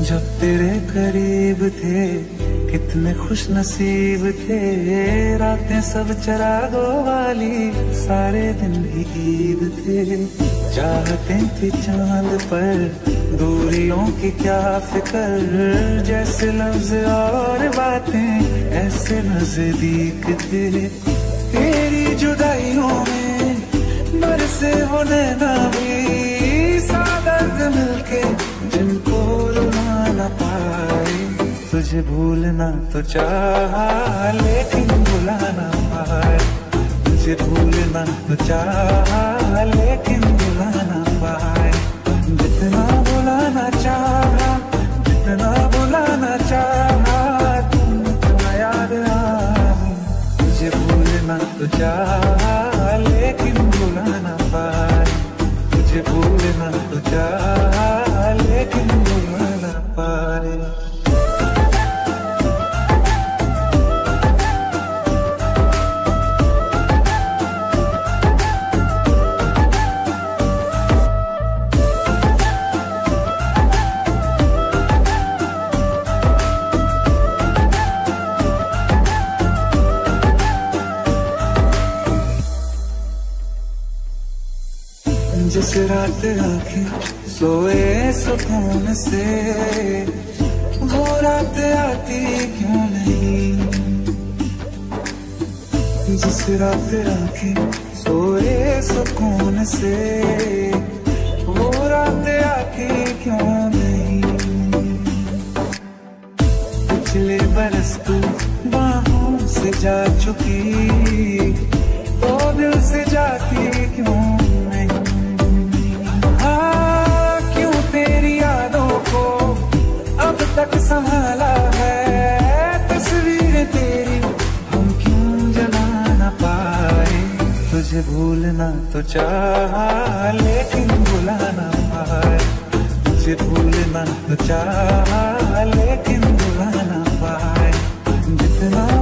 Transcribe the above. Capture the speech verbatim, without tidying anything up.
जब तेरे करीब थे कितने खुश नसीब थे, रातें सब चरागों वाली सारे दिन भी ईद थे। चाहते थे चांद पर दूरियों की क्या फिक्र, जैसे लफ्ज और बातें ऐसे नजदीक थे। तेरी जुदाइयों में बरसे वो नैना भी सादर्द मिलके जिनको रुला न पाए। तुझे भूलना तो चाहा लेकिन भुला ना पाए, तुझे भूलना तो चाहा लेकिन भुला ना पाए। जितना भुलाना चाहा जितना भुलाना चाहा तुम याद आए। तुझे भूलना तो चाहा लेकिन भुला ना पाए, तुझे भूलना तो चाहा लेकिन भुला ना पाए। जिस रात आंखें सोए सुकून से, वो रात आती क्यों नहीं। जिस रात आंखें सोए सुकून से, वो रात आती क्यों नहीं। पिछले बरस तू बाहों से जा चुकी, तो दिल से जाती क्यों नहीं। अब तक संभाला है तस्वीर तेरी, हम क्यों जला ना पाए। तुझे भूलना तो चाहा लेकिन भुला ना पाए, तुझे भूलना तो चाहा लेकिन भुला ना पाए। जितना